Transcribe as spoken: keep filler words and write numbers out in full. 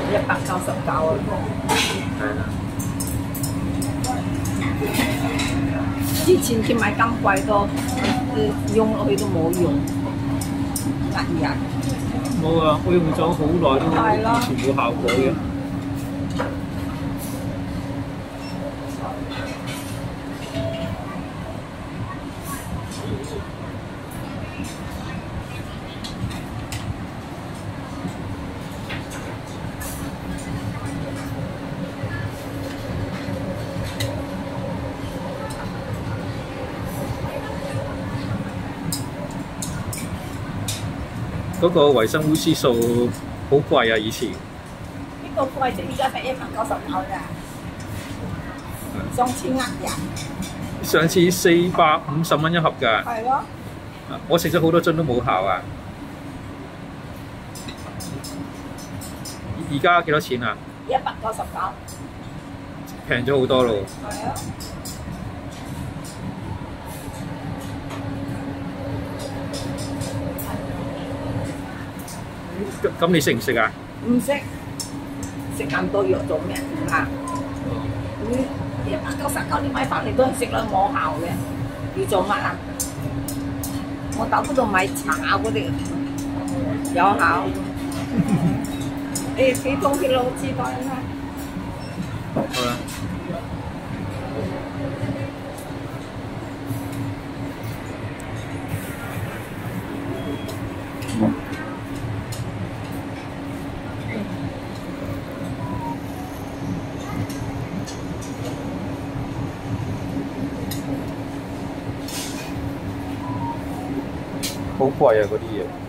一百九十九啊！係啦。之前佢買咁貴都，用落去都冇用，呃人。 冇啊！我用咗好耐都完全冇效果嘅。 嗰個維生素素好貴啊！以前呢個貴就依家係一百九十九咋，上次呃人。 上次四百五十蚊一盒㗎。 係咯。 我食咗好多樽都冇效啊！而家幾多錢啊？ 一百九十九。 平咗好多咯。 係啊。 咁你食唔食啊？ 唔食，食咁多藥做咩啊？你一百九十九你買翻嚟都係食啦，冇效嘅，要做乜啊？我到嗰度買茶嗰啲有效。誒，幾多幾老知道啦？ 好啦。 好貴啊！嗰啲嘢。